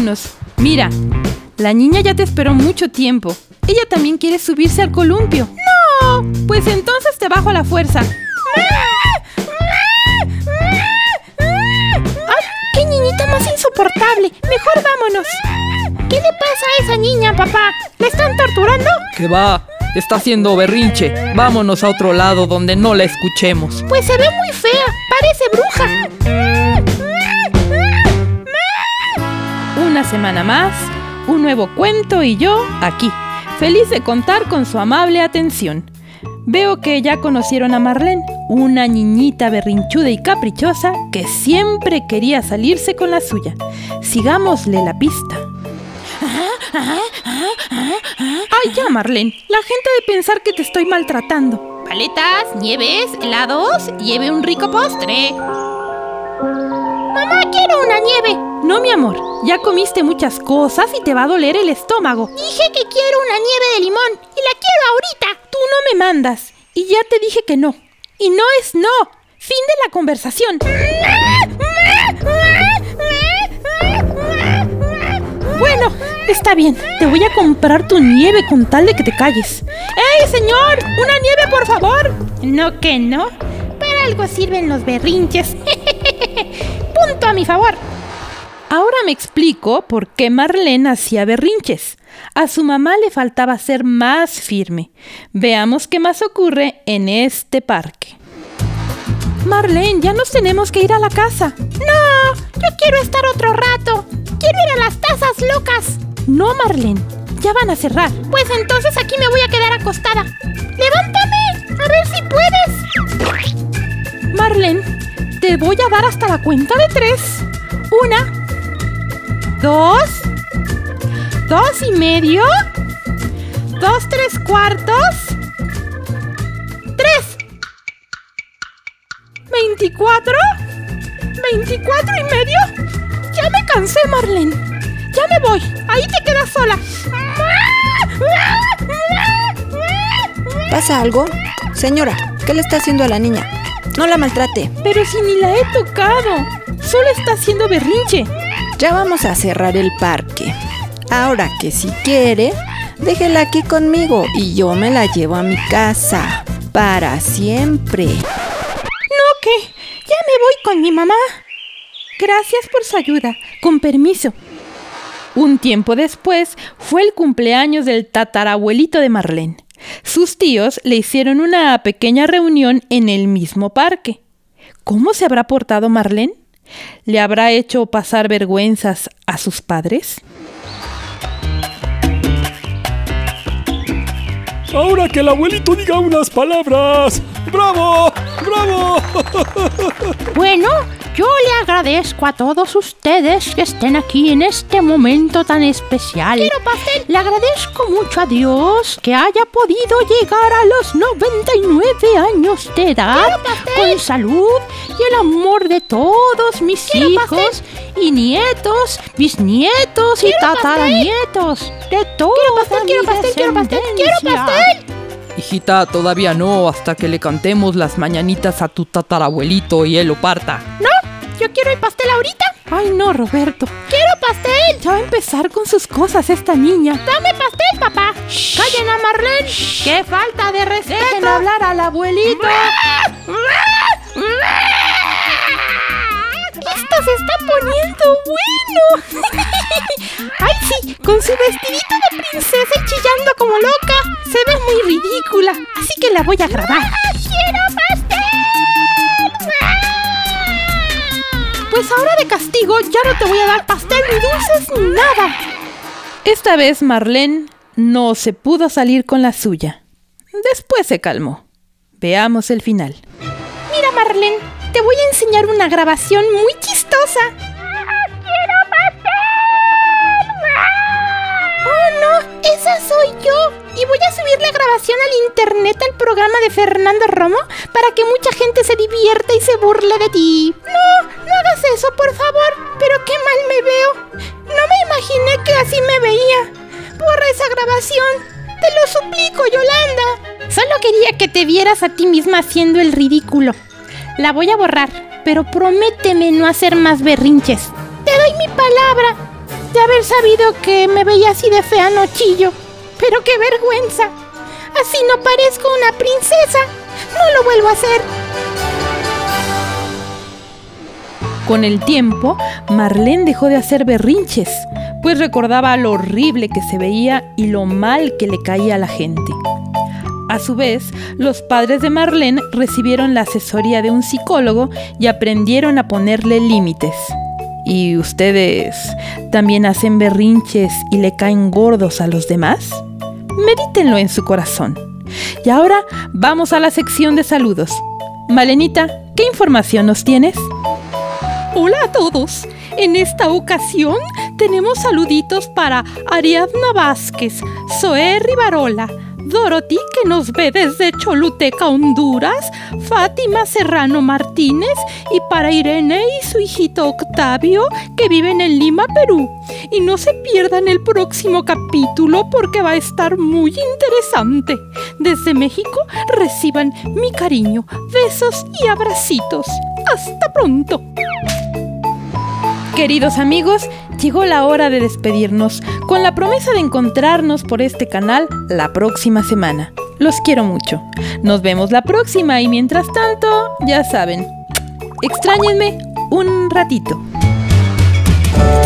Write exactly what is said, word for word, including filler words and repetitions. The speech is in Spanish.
vámonos. Mira, la niña ya te esperó mucho tiempo. Ella también quiere subirse al columpio. ¡No! Pues entonces te bajo a la fuerza. ¡Ay, qué niñita más insoportable! Mejor vámonos. ¿Qué le pasa a esa niña, papá? ¿La están torturando? ¿Qué va? Está haciendo berrinche. Vámonos a otro lado donde no la escuchemos. Pues se ve muy fea. Parece bruja. Una semana más, un nuevo cuento y yo aquí, feliz de contar con su amable atención. Veo que ya conocieron a Marlene, una niñita berrinchuda y caprichosa que siempre quería salirse con la suya. Sigámosle la pista. Ay, ya, Marlene, la gente ha de pensar que te estoy maltratando. Paletas, nieves, helados, lleve un rico postre. Mamá, quiero una nieve. No, mi amor, ya comiste muchas cosas y te va a doler el estómago. Dije que quiero una nieve de limón y la quiero ahorita. Tú no me mandas y ya te dije que no. Y no es no. Fin de la conversación. Bueno, está bien. Te voy a comprar tu nieve con tal de que te calles. ¡Ey, señor! ¡Una nieve, por favor! No que no. Para algo sirven los berrinches. Punto a mi favor. Ahora me explico por qué Marlene hacía berrinches. A su mamá le faltaba ser más firme. Veamos qué más ocurre en este parque. Marlene, ya nos tenemos que ir a la casa. No, yo quiero estar otro rato. Quiero ir a las tazas locas. No, Marlene, ya van a cerrar. Pues entonces aquí me voy a quedar acostada. ¡Levántame! A ver si puedes. Marlene, te voy a dar hasta la cuenta de tres. Una, dos, dos y medio, dos tres cuartos, tres, veinticuatro, veinticuatro y medio. Ya me cansé, Marlene. Ya me voy. Ahí te quedas sola. ¿Pasa algo? Señora, ¿qué le está haciendo a la niña? No la maltrate. Pero si ni la he tocado. Solo está haciendo berrinche. Ya vamos a cerrar el parque. Ahora que si quiere, déjela aquí conmigo y yo me la llevo a mi casa. Para siempre. ¿No qué? Ya me voy con mi mamá. Gracias por su ayuda. Con permiso. Un tiempo después fue el cumpleaños del tatarabuelito de Marlene. Sus tíos le hicieron una pequeña reunión en el mismo parque. ¿Cómo se habrá portado Marlene? ¿Le habrá hecho pasar vergüenzas a sus padres? Ahora que el abuelito diga unas palabras. ¡Bravo! ¡Bravo! Bueno, yo le agradezco a todos ustedes que estén aquí en este momento tan especial. ¡Quiero pastel! Le agradezco mucho a Dios que haya podido llegar a los noventa y nueve años de edad con salud y el amor de todos mis ¡Quiero hijos pastel! y nietos, bisnietos y tataranietos. De toda ¡Quiero pastel, quiero pastel, quiero pastel, quiero pastel! Hijita, todavía no, hasta que le cantemos las mañanitas a tu tatarabuelito y él lo parta. ¿No? Yo quiero el pastel ahorita. Ay, no, Roberto. ¡Quiero pastel! Ya va a empezar con sus cosas esta niña. ¡Dame pastel, papá! Shh. ¡Callen a Marlene! Shh. ¡Qué falta de respeto! ¡Dejen hablar al abuelito! ¡Esto se está poniendo bueno! ¡Ay, sí! Con su vestidito de princesa y chillando como loca. Se ve muy ridícula, así que la voy a grabar. ¡Quiero pastel! Pues ahora de castigo ya no te voy a dar pastel, ni dulces, ni nada. Esta vez Marlene no se pudo salir con la suya. Después se calmó. Veamos el final. Mira, Marlene, te voy a enseñar una grabación muy chistosa. ¡Quiero pastel! ¡Oh, no! ¡Esa soy yo! Y voy a subir la grabación al internet al programa de Fernando Romo para que mucha gente se divierta y se burle de ti. No, no hagas eso, por favor. Pero qué mal me veo. No me imaginé que así me veía. Borra esa grabación. Te lo suplico, Yolanda. Solo quería que te vieras a ti misma haciendo el ridículo. La voy a borrar, pero prométeme no hacer más berrinches. Te doy mi palabra. De haber sabido que me veía así de fea no chillo. Pero qué vergüenza. Así no parezco una princesa. No lo vuelvo a hacer. Con el tiempo, Marlene dejó de hacer berrinches, pues recordaba lo horrible que se veía y lo mal que le caía a la gente. A su vez, los padres de Marlene recibieron la asesoría de un psicólogo y aprendieron a ponerle límites. ¿Y ustedes también hacen berrinches y le caen gordos a los demás? Medítenlo en su corazón. Y ahora vamos a la sección de saludos. Malenita, ¿qué información nos tienes? Hola a todos. En esta ocasión tenemos saluditos para Ariadna Vázquez, Zoé Rivarola, Dorothy, que nos ve desde Choluteca, Honduras, Fátima Serrano Martínez, y para Irene y su hijito Octavio, que viven en Lima, Perú. Y no se pierdan el próximo capítulo porque va a estar muy interesante. Desde México reciban mi cariño, besos y abracitos. ¡Hasta pronto! Queridos amigos, llegó la hora de despedirnos, con la promesa de encontrarnos por este canal la próxima semana. Los quiero mucho. Nos vemos la próxima y mientras tanto, ya saben, extrañenme un ratito.